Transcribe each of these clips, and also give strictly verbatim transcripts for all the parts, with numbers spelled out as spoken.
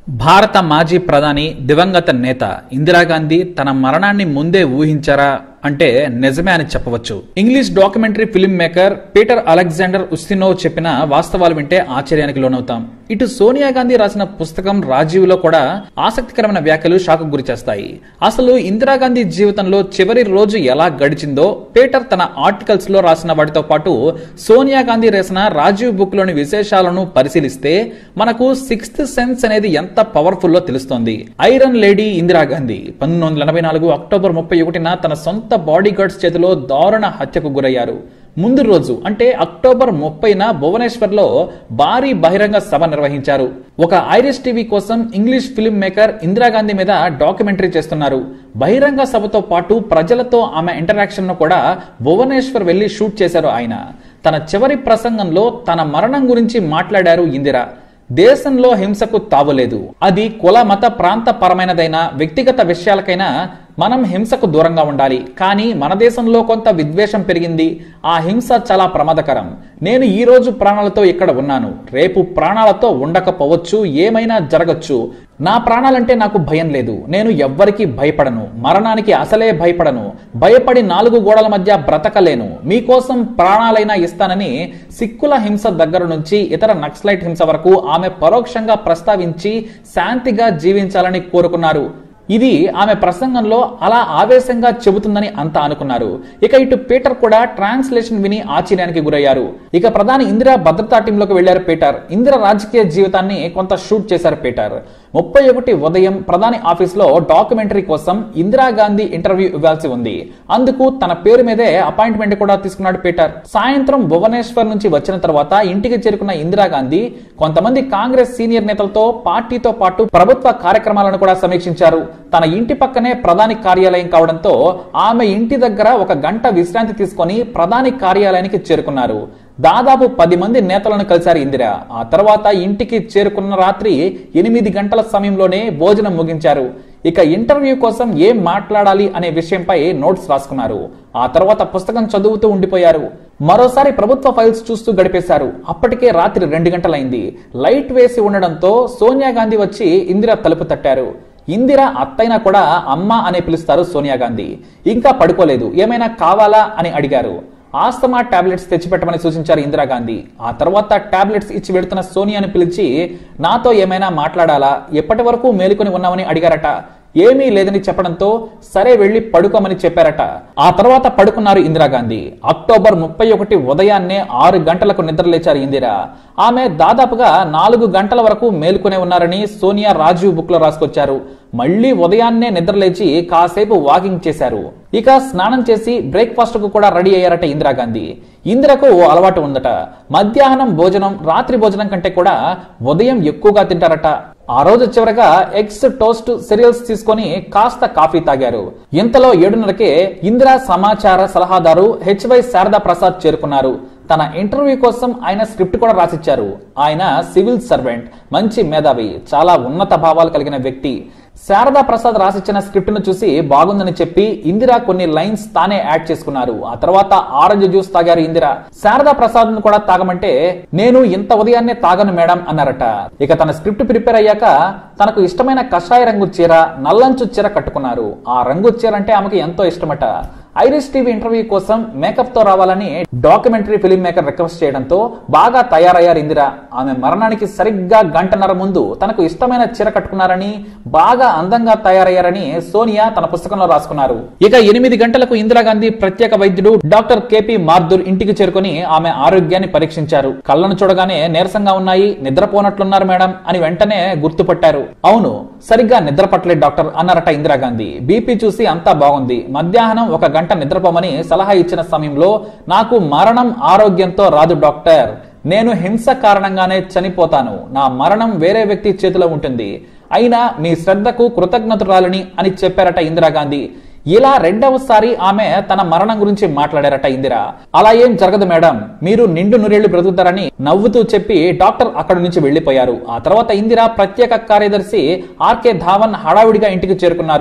భారత మాజీ ప్రధాని దివంగత నేత ఇందిరాగాంధీ తన మరణాన్ని ముందే ఊహించారా అంటే నిజమే అని చెప్పవచ్చు. English documentary film maker Peter Alexander Ustinov చెప్పిన వాస్తవాలు వింటే ఆశ్చర్యానికి లోనవుతాం. ఇటు సోనియా గాంధీ రాసిన పుస్తకం రాజీవ్ లో కూడా ఆసక్తికరమైన వ్యాఖ్యలు షాక్ గురి చేస్తాయి. అసలు ఇందిరాగాంధీ జీవితంలో చివరి రోజు ఎలా గడిచిందో పీటర్ తన ఆర్టికల్స్ లో రాసిన వాటితో పాటు సోనియా గాంధీ రాసిన రాజీవ్ బుక్ లోని విశేషాలను పరిశీలిస్తే మనకు సిక్స్త్ సెన్స్ అనేది ఎంత పవర్ఫుల్ లో తెలుస్తోంది. ఐరన్ లేడీ ఇందిరాగాంధీ పంతొమ్మిది వందల ఎనభై నాలుగు అక్టోబర్ ముప్పై ఒకటిన తన సొంత బాడీ గార్డ్స్ చేతిలో దారుణ హత్యకు గురయ్యారు. ముందు రోజు అంటే అక్టోబర్ ముప్పైన భువనేశ్వర్ లో భారీ బహిరంగ సభ నిర్వహించారు. ఒక ఐరిష్ టీవీ కోసం ఇంగ్లీష్ ఫిల్మ్ మేకర్ ఇందిరాగాంధీ మీద డాక్యుమెంటరీ చేస్తున్నారు. బహిరంగ సభతో పాటు ప్రజలతో ఆమె ఇంటరాక్షన్ ను కూడా భువనేశ్వర్ వెళ్లి షూట్ చేశారు. ఆయన తన చివరి ప్రసంగంలో తన మరణం గురించి మాట్లాడారు. ఇందిరా దేశంలో హింసకు తావులేదు. అది కుల మత ప్రాంత పరమైనదైనా వ్యక్తిగత విషయాలకైనా మనం హింసకు దూరంగా ఉండాలి. కానీ మన దేశంలో కొంత విద్వేషం పెరిగింది. ఆ హింస చాలా ప్రమాదకరం. నేను ఈ రోజు ప్రాణాలతో ఇక్కడ ఉన్నాను, రేపు ప్రాణాలతో ఉండకపోవచ్చు, ఏమైనా జరగచ్చు. నా ప్రాణాలంటే నాకు భయం లేదు. నేను ఎవ్వరికి భయపడను, మరణానికి అసలే భయపడను. భయపడి నాలుగు గోడల మధ్య బ్రతకలేను. మీకోసం ప్రాణాలైనా ఇస్తానని సిక్కుల హింస దగ్గర నుంచి ఇతర నక్సలైట్ హింస వరకు ఆమె పరోక్షంగా ప్రస్తావించి శాంతిగా జీవించాలని కోరుకున్నారు. ఇది ఆమె ప్రసంగంలో అలా ఆవేశంగా చెబుతుందని అంతా అనుకున్నారు. ఇక ఇటు పీటర్ కూడా ట్రాన్స్లేషన్ విని ఆశ్చర్యానికి గురయ్యారు. ఇక ప్రధాని ఇందిరా భద్రతా టీంలోకి వెళ్లారు పీటర్. ఇందిరా రాజకీయ జీవితాన్ని కొంత షూట్ చేశారు పీటర్. ముప్పై ఒకటి ఉదయం ప్రధాని ఆఫీస్ లో డాక్యుమెంటరీ కోసం ఇందిరాగాంధీ ఇంటర్వ్యూ ఇవ్వాల్సి ఉంది. అందుకు తన పేరు మీదే అపాయింట్మెంట్ కూడా తీసుకున్నాడు పీటర్. సాయంత్రం భువనేశ్వర్ నుంచి వచ్చిన తర్వాత ఇంటికి చేరుకున్న ఇందిరాగాంధీ కొంతమంది కాంగ్రెస్ సీనియర్ నేతలతో పార్టీతో పాటు ప్రభుత్వ కార్యక్రమాలను కూడా సమీక్షించారు. తన ఇంటి పక్కనే ప్రధాని కార్యాలయం కావడంతో ఆమె ఇంటి దగ్గర ఒక గంట విశ్రాంతి తీసుకొని ప్రధాని కార్యాలయానికి చేరుకున్నారు. దాదాపు పది మంది నేతలను కలిశారు ఇందిరా. ఆ తర్వాత ఇంటికి చేరుకున్న రాత్రి ఎనిమిది గంటల సమయంలోనే భోజనం ముగించారు. ఇక ఇంటర్వ్యూ కోసం ఏం మాట్లాడాలి అనే విషయంపై నోట్స్ రాసుకున్నారు. ఆ తర్వాత పుస్తకం చదువుతూ ఉండిపోయారు. మరోసారి ప్రభుత్వ ఫైల్స్ చూస్తూ గడిపేశారు. అప్పటికే రాత్రి రెండు గంటలైంది. లైట్ వేసి ఉండడంతో సోనియా గాంధీ వచ్చి ఇందిరా తలుపు తట్టారు. ఇందిరా అత్తైనా కూడా అమ్మ అనే పిలుస్తారు సోనియా గాంధీ. ఇంకా పడుకోలేదు, ఏమైనా కావాలా అని అడిగారు. ఆస్తమా టాబ్లెట్స్ తెచ్చిపెట్టమని సూచించారు ఇందిరాగాంధీ. ఆ తర్వాత టాబ్లెట్స్ ఇచ్చి వెళుతున్న సోనియాని పిలిచి నాతో ఏమైనా మాట్లాడాలా, ఎప్పటి వరకు మేలుకొని ఉన్నామని అడిగారట. ఏమీ లేదని చెప్పడంతో సరే వెళ్లి పడుకోమని చెప్పారట. ఆ తర్వాత పడుకున్నారు ఇందిరాగాంధీ. అక్టోబర్ ముప్పై ఒకటి ఉదయాన్నే ఆరు గంటలకు నిద్రలేచారు ఇందిరా. ఆమె దాదాపుగా నాలుగు గంటల వరకు మేలుకునే ఉన్నారని సోనియా రాజీవ్ బుక్ లో రాసుకొచ్చారు. మళ్లీ ఉదయాన్నే నిద్రలేచి కాసేపు వాకింగ్ చేశారు. ఇక స్నానం చేసి బ్రేక్ఫాస్ట్ కు కూడా రెడీ అయ్యారట ఇందిరాగాంధీ. ఇందిరకు ఓ అలవాటు ఉందట. మధ్యాహ్నం భోజనం రాత్రి భోజనం కంటే కూడా ఉదయం ఎక్కువగా తింటారట. ఆ రోజు చివరగా ఎగ్స్ టోస్ట్ సిరియల్స్ తీసుకొని కాస్త కాఫీ తాగారు. ఇంతలో ఏడున్నరకే ఇందిరా సమాచార సలహాదారు హెచ్వై శారదా ప్రసాద్ చేరుకున్నారు. తన ఇంటర్వ్యూ కోసం ఆయన స్క్రిప్ట్ కూడా రాసిచ్చారు. ఆయన సివిల్ సర్వెంట్, మంచి మేధావి, చాలా ఉన్నత భావాలు కలిగిన వ్యక్తి. శారదా ప్రసాద్ రాసిచ్చిన స్క్రిప్ట్ ను చూసి బాగుందని చెప్పి ఇందిరా కొన్ని లైన్స్ తానే యాడ్ చేసుకున్నారు. ఆ తర్వాత ఆరెంజ్ జ్యూస్ తాగారు ఇందిరా. శారదా ప్రసాద్ ను కూడా తాగమంటే నేను ఇంత ఉదయాన్నే తాగను మేడం అన్నారట. ఇక తన స్క్రిప్ట్ ప్రిపేర్ అయ్యాక తనకు ఇష్టమైన కషాయ రంగు చీర, నల్లంచు చీర కట్టుకున్నారు. ఆ రంగు చీర అంటే ఆమెకు ఎంతో ఇష్టమట. ఐరిష్ టీవీ ఇంటర్వ్యూ కోసం మేకప్ తో రావాలని డాక్యుమెంటరీ ఫిల్మ్ మేకర్ రిక్వెస్ట్ చేయడంతో బాగా తయారయ్యారు ఇందిరా. ఆమె మరణానికి సరిగ్గా గంటన్నర ముందు తనకు ఇష్టమైన చీర కట్టుకున్నారని, బాగా అందంగా తయారయ్యారని సోనియా తన పుస్తకంలో రాసుకున్నారు. ఇక ఎనిమిది గంటలకు ఇందిరాగాంధీ ప్రత్యేక వైద్యుడు డాక్టర్ కేపీ మార్దుర్ ఇంటికి చేరుకుని ఆమె ఆరోగ్యాన్ని పరీక్షించారు. కళ్ళను చూడగానే నీరసంగా ఉన్నాయి, నిద్రపోనట్లున్నారు మేడం అని వెంటనే గుర్తుపట్టారు. అవును, సరిగ్గా నిద్రపట్టలేదు డాక్టర్ అన్నారట ఇందిరాగాంధీ. బీపీ చూసి అంతా బాగుంది. మధ్యాహ్నం ఒక గంట నిద్రపోమని సలహా ఇచ్చిన సమయంలో నాకు మరణం ఆరోగ్యంతో రాదు డాక్టర్, నేను హింస కారణంగానే చనిపోతాను. నా మరణం వేరే వ్యక్తి చేతిలో ఉంటుంది. అయినా మీ శ్రద్ధకు కృతజ్ఞతురాలని అని చెప్పారట ఇందిరాగాంధీ. ఇలా రెండవసారి ఆమె తన మరణం గురించి మాట్లాడారట ఇందిరా. అలా ఏం జరగదు మేడం, మీరు నిండు నూరేళ్లు బ్రతుకుతారని నవ్వుతూ చెప్పి డాక్టర్ అక్కడి నుంచి వెళ్లిపోయారు. ఆ తర్వాత ఇందిరా ప్రత్యేక కార్యదర్శి ఆర్కే ధావన్ హడావిడిగా ఇంటికి చేరుకున్నారు.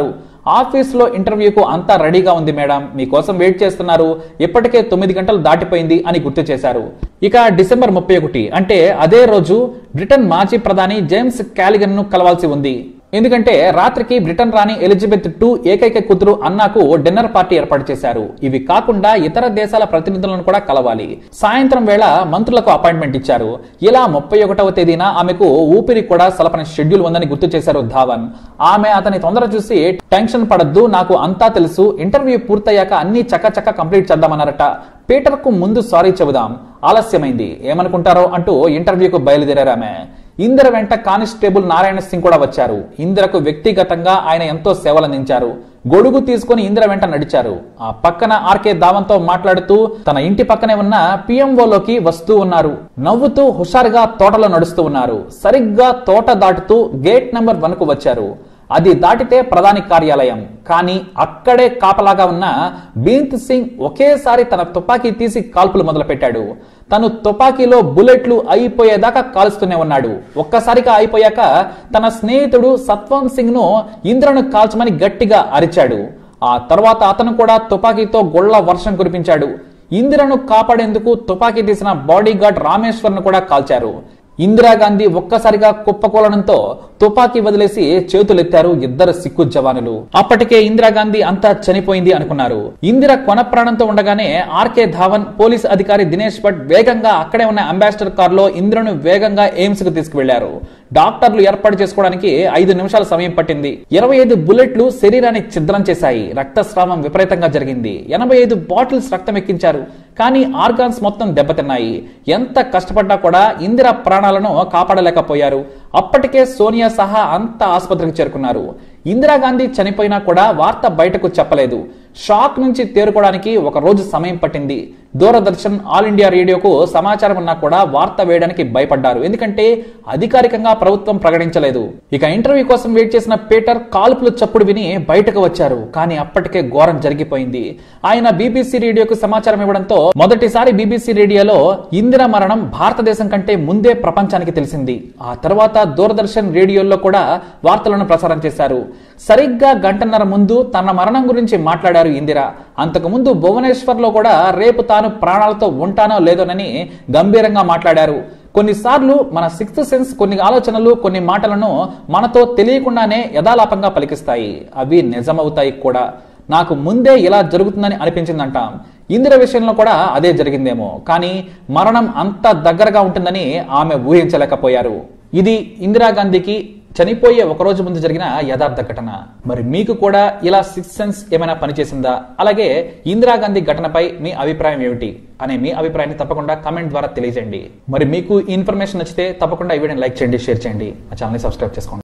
ఆఫీస్ లో ఇంటర్వ్యూకు అంతా రెడీగా ఉంది మేడం, మీకోసం వెయిట్ చేస్తున్నారు, ఇప్పటికే తొమ్మిది గంటలు దాటిపోయింది అని గుర్తు చేశారు. ఇక డిసెంబర్ ముప్పై ఒకటి అంటే అదే రోజు బ్రిటన్ మాజీ ప్రధాని జేమ్స్ క్యాలిగన్ ను కలవాల్సి ఉంది. ఎందుకంటే రాత్రికి బ్రిటన్ రాణి ఎలిజబెత్ టూ ఏకైక కూతురు అన్నాకు డిన్నర్ పార్టీ ఏర్పాటు చేశారు. ఇవి కాకుండా ఇతర దేశాల ప్రతినిధులను కూడా కలవాలి. సాయంత్రం వేళ మంత్రులకు అపాయింట్మెంట్ ఇచ్చారు. ఇలా ముప్పై ఒకటవ తేదీన ఆమెకు ఊపిరి కూడా సలపని షెడ్యూల్ ఉందని గుర్తు చేశారు ధావన్. ఆమె అతని తొందర చూసి టెన్షన్ పడద్దు, నాకు అంతా తెలుసు, ఇంటర్వ్యూ పూర్తయ్యాక అన్ని చక్కచక్క కంప్లీట్ చేద్దామన్నారట. పీటర్ కు ముందు సారీ చెబుదాం, ఆలస్యమైంది, ఏమనుకుంటారో అంటూ ఇంటర్వ్యూకు బయలుదేరారు ఆమె. ఇందిర వెంట కానిస్టేబుల్ నారాయణ సింగ్ కూడా వచ్చారు. ఇందిరకు వ్యక్తిగతంగా ఆయన ఎంతో సేవలందించారు. గొడుగు తీసుకుని ఇందిర వెంట నడిచారు. ఆ పక్కన ఆర్కే ధావన్తో మాట్లాడుతూ తన ఇంటి పక్కనే ఉన్న పిఎంఓలోకి వస్తూ ఉన్నారు. నవ్వుతూ హుషారుగా తోటలో నడుస్తూ ఉన్నారు. సరిగ్గా తోట దాటుతూ గేట్ నెంబర్ వన్ కు వచ్చారు. అది దాటితే ప్రధాని కార్యాలయం. కానీ అక్కడే కాపలాగా ఉన్న బీంత్ సింగ్ ఒకేసారి తన తుపాకీ తీసి కాల్పులు మొదలు పెట్టాడు. తను తుపాకీలో బుల్లెట్లు అయిపోయేదాకా కాల్స్తూనే ఉన్నాడు. ఒక్కసారిగా అయిపోయాక తన స్నేహితుడు సత్వంత్ సింగ్ ను ఇంద్రను కాల్చమని గట్టిగా అరిచాడు. ఆ తర్వాత అతను కూడా తుపాకీతో గొళ్ల వర్షం కురిపించాడు. ఇందిరను కాపాడేందుకు తుపాకీ తీసిన బాడీ గార్డ్ రామేశ్వర్ ను కూడా కాల్చారు. ఇందిరాగాంధీ ఒక్కసారిగా కుప్పకూలడంతో తుపాకీ వదిలేసి చేతులెత్తారు ఇద్దరు సిక్కు జవానులు. అప్పటికే ఇందిరాగాంధీ అంతా చనిపోయింది అనుకున్నారు. ఇందిర కొన ప్రాణంతో ఉండగానే ఆర్కే ధావన్, పోలీస్ అధికారి దినేష్ భట్ వేగంగా అక్కడే ఉన్న అంబాసిడర్ కారులో ఇందిరను వేగంగా ఎయిమ్స్ కు తీసుకువెళ్లారు. డాక్టర్లు ఏర్పాటు చేసుకోవడానికి ఐదు నిమిషాల సమయం పట్టింది. ఇరవై ఐదు బుల్లెట్లు శరీరాన్ని ఛిద్రం చేశాయి. రక్తస్రావం విపరీతంగా జరిగింది. ఎనభై ఐదు బాటిల్స్ రక్తం ఎక్కించారు. కానీ ఆర్గాన్స్ మొత్తం దెబ్బతిన్నాయి. ఎంత కష్టపడ్డా కూడా ఇందిర ప్రాణాలను కాపాడలేకపోయారు. అప్పటికే సోనియా సహా అంత ఆసుపత్రికి చేరుకున్నారు. ఇందిరాగాంధీ చనిపోయినా కూడా వార్త బయటకు చెప్పలేదు. షాక్ నుంచి తేరుకోవడానికి ఒక రోజు సమయం పట్టింది. దూరదర్శన్, ఆల్ ఇండియా రేడియోకు సమాచారం ఉన్నా కూడా వార్త వేయడానికి భయపడ్డారు. ఎందుకంటే అధికారికంగా ప్రభుత్వం ప్రకటించలేదు. ఇక ఇంటర్వ్యూ కోసం వెయిట్ చేసిన పీటర్ కాల్పులు చప్పుడు విని బయటకు వచ్చారు. కానీ అప్పటికే ఘోరం జరిగిపోయింది. ఆయన బీబీసీ రేడియోకు సమాచారం ఇవ్వడంతో మొదటిసారి బీబీసీ రేడియోలో ఇందిర మరణం భారతదేశం కంటే ముందే ప్రపంచానికి తెలిసింది. ఆ తర్వాత దూరదర్శన్ రేడియోలో కూడా వార్తలను ప్రసారం చేశారు. సరిగ్గా గంటన్నర ముందు తన మరణం గురించి మాట్లాడారు ఇందిర. అంతకు ముందు భువనేశ్వర్ లో కూడా రేపు తాను ప్రాణాలతో ఉంటానో లేదోనని గంభీరంగా మాట్లాడారు. కొన్నిసార్లు మన సిక్స్త్ సెన్స్ కొన్ని ఆలోచనలు, కొన్ని మాటలను మనతో తెలియకుండానే యథాలాపంగా పలికిస్తాయి. అవి నిజమవుతాయి కూడా. నాకు ముందే ఇలా జరుగుతుందని అనిపించిందంట. ఇందిర విషయంలో కూడా అదే జరిగిందేమో. కానీ మరణం అంత దగ్గరగా ఉంటుందని ఆమె ఊహించలేకపోయారు. ఇది ఇందిరాగాంధీకి చనిపోయే ఒక రోజు ముందు జరిగిన యథార్థ ఘటన. మరి మీకు కూడా ఇలా సిక్స్త్ సెన్స్ ఏమైనా పనిచేసిందా? అలాగే ఇందిరాగాంధీ ఘటనపై మీ అభిప్రాయం ఏమిటి అనే మీ అభిప్రాయాన్ని తప్పకుండా కామెంట్ ద్వారా తెలియజేయండి. మరి మీకు ఈ ఇన్ఫర్మేషన్ నచ్చితే తప్పకుండా ఈ వీడియోని లైక్ చేయండి, షేర్ చేయండి, ఆ ఛానల్ని సబ్స్క్రైబ్ చేసుకోండి.